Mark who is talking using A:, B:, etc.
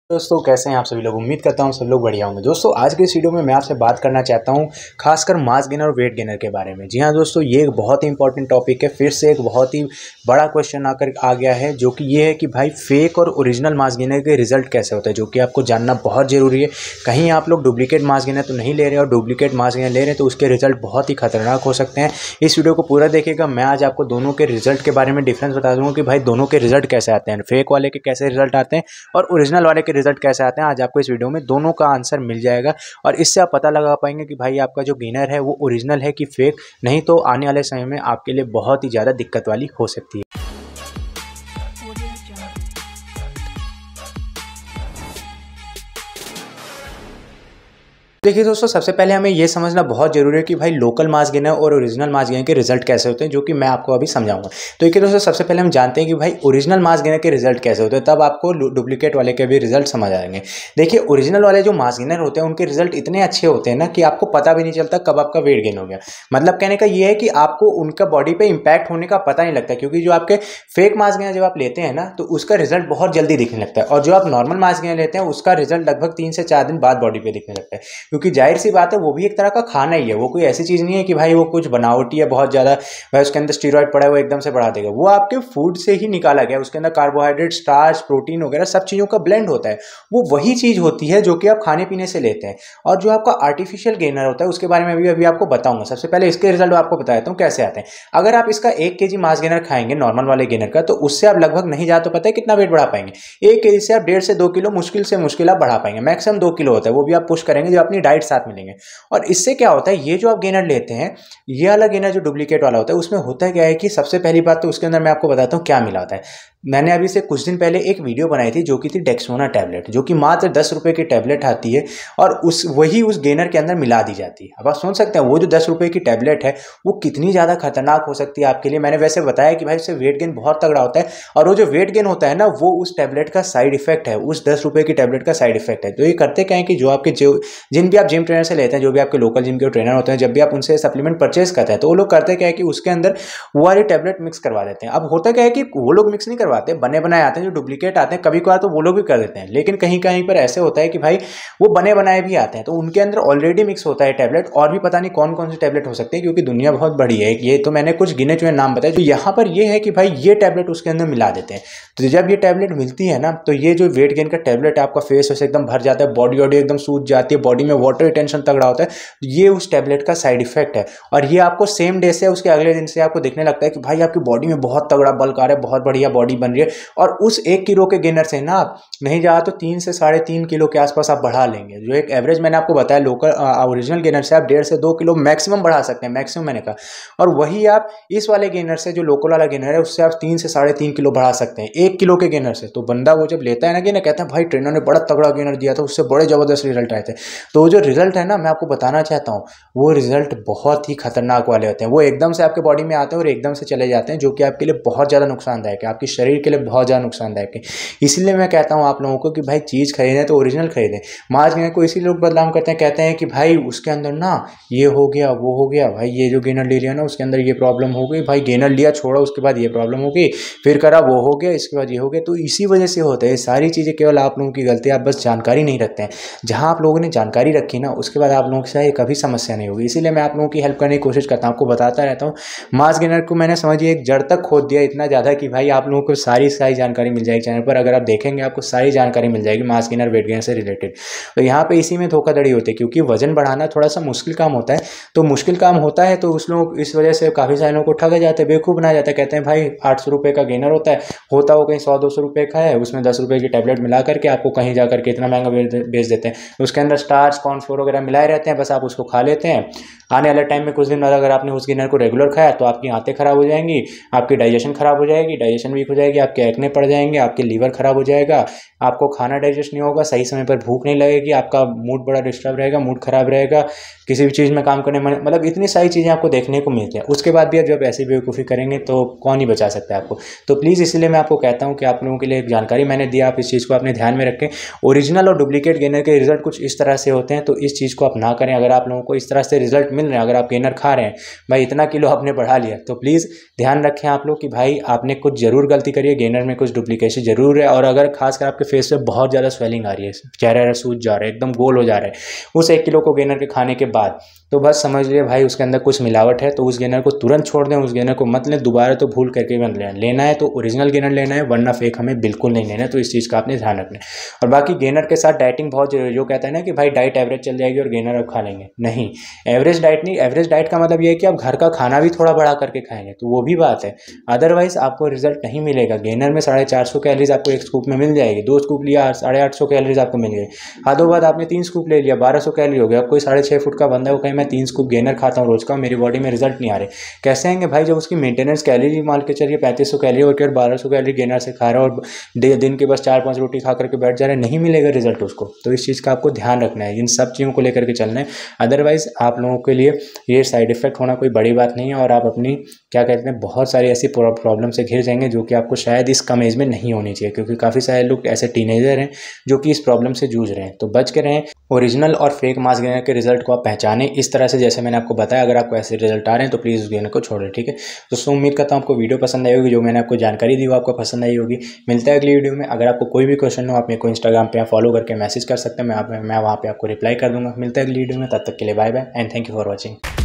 A: दोस्तों कैसे हैं आप सभी लोग। उम्मीद करता हूँ सब लोग बढ़िया होंगे। दोस्तों आज के इस वीडियो में मैं आपसे बात करना चाहता हूँ खासकर मास गेनर और वेट गेनर के बारे में। जी हाँ दोस्तों, ये एक बहुत ही इंपॉर्टेंट टॉपिक है। फिर से एक बहुत ही बड़ा क्वेश्चन आ गया है जो कि ये है कि भाई फेक और ओरिजिनल मास गेनर के रिजल्ट कैसे होते हैं, जो कि आपको जानना बहुत ज़रूरी है। कहीं आप लोग डुप्लीकेट मास गेनर तो नहीं ले रहे और डुप्लीकेट मास गेनर ले रहे हैं तो उसके रिजल्ट बहुत ही खतरनाक हो सकते हैं। इस वीडियो को पूरा देखिएगा। मैं आज आपको दोनों के रिजल्ट के बारे में डिफरेंस बता दूंगा कि भाई दोनों के रिजल्ट कैसे आते हैं, फेक वाले के कैसे रिजल्ट आते हैं और ओरिजिनल वाले के रिजल्ट कैसे आते हैं। आज आपको इस वीडियो में दोनों का आंसर मिल जाएगा और इससे आप पता लगा पाएंगे कि भाई आपका जो गेनर है वो ओरिजिनल है कि फेक। नहीं तो आने वाले समय में आपके लिए बहुत ही ज़्यादा दिक्कत वाली हो सकती है। देखिए दोस्तों, सबसे पहले हमें यह समझना बहुत जरूरी है कि भाई लोकल मास गेनर और ओरिजिनल मास गेनर के रिजल्ट कैसे होते हैं, जो कि मैं आपको अभी समझाऊंगा। तो देखिए दोस्तों, सबसे पहले हम जानते हैं कि भाई ओरिजिनल मास गेनर के रिजल्ट कैसे होते हैं, तब आपको डुप्लीकेट वाले के भी रिजल्ट समझ आएंगे। देखिए ओरिजिनल वाले जो मास गेनर होते हैं उनके रिजल्ट इतने अच्छे होते हैं ना कि आपको पता भी नहीं चलता कब आपका वेट गेन हो गया। मतलब कहने का ये है कि आपको उनका बॉडी पे इंपैक्ट होने का पता नहीं लगता, क्योंकि जो आपके फेक मास गेनर जब आप लेते हैं ना तो उसका रिजल्ट बहुत जल्दी दिखने लगता है, और जो आप नॉर्मल मास गेनर लेते हैं उसका रिजल्ट लगभग 3 से 4 दिन बाद बॉडी पे दिखने लगता है। क्योंकि जाहिर सी बात है वो भी एक तरह का खाना ही है, वो कोई ऐसी चीज नहीं है कि भाई वो कुछ बनावटी है बहुत ज्यादा, भाई उसके अंदर स्टीरॉयड पड़ा है वो एकदम से बढ़ा देगा। वो आपके फूड से ही निकाला गया, उसके अंदर कार्बोहाइड्रेट, स्टार्च, प्रोटीन वगैरह सब चीजों का ब्लेंड होता है। वो वही चीज होती है जो कि आप खाने पीने से लेते हैं। और जो आपका आर्टिफिशियल गेनर होता है उसके बारे में भी अभी आपको बताऊंगा। सबसे पहले इसके रिजल्ट आपको बता देता हूँ कैसे आते हैं। अगर आप इसका 1 kg मास गेनर खाएंगे नॉर्मल वाले गेनर का, तो उससे आप लगभग नहीं जा तो पता है कितना वेट बढ़ा पाएंगे। 1 kg से आप 1.5 से 2 किलो मुश्किल से मुश्किल आप बढ़ा पाएंगे। मैक्सिमम 2 किलो होता है, वो भी आप पुश करेंगे जो अपनी डाइट साथ मिलेंगे। और इससे क्या होता है, ये जो आप गेनर लेते हैं, ये वाला गेनर जो डुप्लीकेट वाला होता है उसमें होता है क्या है कि सबसे पहली बात तो उसके अंदर मैं आपको बताता हूँ क्या मिला होता है। मैंने अभी से कुछ दिन पहले एक वीडियो बनाई थी जो कि थी डेक्सोना टैबलेट, जो कि मात्र 10 रुपए की टैबलेट आती है और वही उस गेनर के अंदर मिला दी जाती है। अब आप सोच सकते हैं वो जो 10 रुपए की टैबलेट है वो कितनी ज़्यादा खतरनाक हो सकती है आपके लिए। मैंने वैसे बताया कि भाई उससे वेट गेन बहुत तगड़ा होता है, और वो जो वेट गेन होता है ना वो उस टैबलेट का साइड इफेक्ट है, उस 10 रुपए की टैबलेट का साइड इफेक्ट है। तो ये करते क्या है कि जो आपके जिन भी आप जिम ट्रेनर से लेते हैं, जो भी आपके लोकल जिम के ट्रेनर होते हैं, जब भी आप उनसे सप्लीमेंट परचेज करते हैं तो वो लोग करते क्या है कि उसके अंदर वो वाली टैबलेट मिक्स करवा देते हैं। अब होता क्या है कि वो लोग मिक्स नहीं करवाते, बने बनाए आते हैं जो डुप्लीकेट आते हैं, कभी कभार तो वो लोग भी कर देते हैं। लेकिन कहीं कहीं पर ऐसे होता है कि भाई वो बने बनाए भी आते हैं तो उनके अंदर ऑलरेडी मिक्स होता है टैबलेट, और भी पता नहीं कौन कौन सी टैबलेट हो सकती है, क्योंकि दुनिया बहुत बड़ी है। ये तो मैंने कुछ गिने चुने नाम बताए। तो यहाँ पर ये है कि भाई ये टैबलेट उसके अंदर मिला देते हैं। तो जब ये टैबलेट मिलती है ना तो ये जो वेट गेन का टैबलेट है आपका फेस वैसे एकदम भर जाता है, बॉडी एकदम सूज जाती है, बॉडी में वाटर रिटेंशन तगड़ा होता है। ये उस टैबलेट का साइड इफेक्ट है, और ये आपको सेम डे से उसके अगले दिन से आपको दिखने लगता है कि भाई आपकी बॉडी में बहुत तगड़ा बल्क आ रहा है, बहुत बढ़िया बॉडी बन रही है। और उस 1 किलो के गेनर से ना आप नहीं जा तो 3 से 3.5 किलो के आसपास आप बढ़ा लेंगे। जो एक एवरेज मैंने आपको बताया लोकल ओरिजिनल गेनर से आप 1.5 से 2 किलो मैक्सिमम बढ़ा सकते हैं, मैक्सिमम मैंने कहा। और वही आप इस वाले गेनर से, जो लोकल वाला गेनर है, उससे आप 3 से 3.5 किलो बढ़ा सकते हैं 1 किलो के गेनर से। तो बंदा वो जब लेता है ना गेनर, कहता है भाई ट्रेनर ने बड़ा तगड़ा गेनर दिया था, उससे बड़े जबरदस्त रिजल्ट आए थे। तो वो जो रिजल्ट है ना, मैं आपको बताना चाहता हूँ, वो रिजल्ट बहुत ही खतरनाक वाले होते हैं। वो एकदम से आपके बॉडी में आते हैं और एकदम से चले जाते हैं, जो कि आपके लिए बहुत ज़्यादा नुकसानदायक है, आपके शरीर के लिए बहुत ज़्यादा नुकसानदायक है। इसलिए मैं कहता हूँ आप लोगों को कि भाई चीज़ खरीदें तो ओरिजिनल खरीदें। मास गेनर को इसी लोग बदनाम करते हैं, कहते हैं कि भाई उसके अंदर ना ये हो गया वो हो गया, भाई ये जो गेनर ले लिया ना उसके अंदर ये प्रॉब्लम हो गई, भाई गेनर लिया छोड़ा उसके बाद ये प्रॉब्लम हो गई, फिर करा वो हो गया, इसके बाद ये हो गया। तो इसी वजह से होता है सारी चीज़ें, केवल आप लोगों की गलती, आप बस जानकारी नहीं रखते हैं। जहाँ आप लोगों ने जानकारी रखी ना उसके बाद आप लोगों के साथ कभी समस्या नहीं होगी। इसीलिए मैं आप लोगों की हेल्प करने की कोशिश करता हूँ, आपको बताता रहता हूँ। मास गेनर को मैंने समझिए एक जड़ तक खोद दिया इतना ज़्यादा कि भाई आप लोगों को सारी जानकारी मिल जाएगी चैनल पर। अगर आप देखेंगे आपको सारी जानकारी मिल जाएगी मास गेनर वेट गेनर से रिलेटेड। तो यहाँ पे इसी में धोखाधड़ी होती है, क्योंकि वजन बढ़ाना थोड़ा सा मुश्किल काम होता है। तो मुश्किल काम होता है तो उस लोग इस वजह से काफ़ी सारे लोगों को ठगा जाते हैं, बेवकूफ़ बनाया जाता है। कहते हैं भाई 800 रुपये का गेनर होता है वो कहीं 100-200 रुपये का है, उसमें 10 रुपये की टैबलेट मिला करके आपको कहीं जा करके इतना महंगा बेच देते हैं। उसके अंदर स्टार्च, कॉर्नफ्लोर वगैरह मिलाए रहते हैं, बस आप उसको खा लेते हैं। आने वाले टाइम में कुछ दिन बाद अगर आपने उस गेनर को रेगुलर खाया तो आपकी आंतें खराब हो जाएंगी, आपकी डाइजेशन खराब हो जाएगी, डाइजेशन वीक हो जाएगी, आपके एक्ने पड़ जाएंगे, आपके लीवर खराब हो जाएगा, आपको खाना डाइजेस्ट नहीं होगा, सही समय पर भूख नहीं लगेगी, आपका मूड बड़ा डिस्टर्ब रहेगा, मूड खराब रहेगा, किसी भी चीज़ में काम करने में, मतलब इतनी सारी चीज़ें आपको देखने को मिलती हैं। उसके बाद भी आप जब ऐसी बेवकूफ़ी करेंगे तो कौन ही बचा सकता है आपको। तो प्लीज़ इसलिए मैं आपको कहता हूँ कि आप लोगों के लिए एक जानकारी मैंने दिया, आप इस चीज़ को अपने ध्यान में रखें। ओरिजिनल और डुप्लीकेट गेनर के रिजल्ट कुछ इस तरह से होते हैं, तो इस चीज़ को आप ना करें। अगर आप लोगों को इस तरह से रिजल्ट मिल मिल रहे हैं, अगर आप गेनर खा रहे हैं भाई, इतना किलो आपने बढ़ा लिया, तो प्लीज़ ध्यान रखें आप लोग कि भाई आपने कुछ ज़रूर गलती करी है, गेनर में कुछ डुप्लीकेशन ज़रूर है। और अगर खासकर आपके फेस पे बहुत ज़्यादा स्वेलिंग आ रही है, चेहरा सूज जा रहा है, एकदम गोल हो जा रहा है उस 1 किलो को गेनर के खाने के बाद, तो बस समझ लिए भाई उसके अंदर कुछ मिलावट है। तो उस गेनर को तुरंत छोड़ दें, उस गेनर को मत लें दोबारा, तो भूल करके मत लें। लेना है तो ओरिजिनल गेनर लेना है, वरना फेक हमें बिल्कुल नहीं लेना है। तो इस चीज़ का आपने ध्यान रखना है। और बाकी गेनर के साथ डाइटिंग बहुत जरूरी है। जो कहता है ना कि भाई डाइट एवरेज चल जाएगी और गेनर अब खा लेंगे, नहीं, एवरेज डाइट नहीं। एवरेज डाइट का मतलब ये है कि आप घर का खाना भी थोड़ा बढ़ा करके खाएंगे तो वो भी बात है, अदरवाइज आपको रिजल्ट नहीं मिलेगा। गेनर में 450 कैलोरीज आपको 1 स्कूप में मिल जाएगी, 2 स्कूप लिया 850 कैलोरीज आपको मिल गई। हाथों बाद आपने 3 स्कूप ले लिया, 1200 कैलोरी हो गया। अब कोई 6.5 फुट का बंदा है, वो कहीं मैं 3 स्कूप गेनर खाता हूँ रोज का, मेरी बॉडी में रिजल्ट नहीं आ रहे, कैसे आएंगे भाई? जब उसकी मेंटेनेंस कैलोरी मान के चलिए 3500 कैलोरी होकर 1200 कैलोरी गेनर से खा रहा है और दिन के बस 4-5 रोटी खा करके बैठ जा रहे हैं, नहीं मिलेगा रिजल्ट उसको। तो इस चीज़ का आपको ध्यान रखना है, इन सब चीज़ों को लेकर के चलना है। अदरवाइज आप लोगों के लिए ये साइड इफेक्ट होना कोई बड़ी बात नहीं है, और आप अपनी क्या कहते हैं बहुत सारी ऐसी प्रॉब्लम से घिर जाएंगे जो कि आपको शायद इस कम एज में नहीं होनी चाहिए, क्योंकि काफ़ी सारे लोग ऐसे टीनेजर हैं जो कि इस प्रॉब्लम से जूझ रहे हैं। तो बच के रहें। ओरिजिनल और फेक मास्क गेनर के रिजल्ट को आप पहचानें इस तरह से, जैसे मैंने आपको बताया। अगर आपको ऐसे रिजल्ट आ रहे हैं तो प्लीज़ उस गेनर को छोड़ें, ठीक है। दोस्तों उम्मीद करता हूँ आपको वीडियो पसंद आई होगी, जो मैंने आपको जानकारी दी वो आपको पसंद आई होगी। मिलता है अगली वीडियो में। अगर आपको कोई भी क्वेश्चन हो आप मेरे को इंस्टाग्राम पे फॉलो करके मैसेज कर सकते हैं, मैं वहाँ पे आपको रिप्लाई कर दूंगा। मिलता है अगली वीडियो में, तब तक के लिए bye bye and thank you for watching.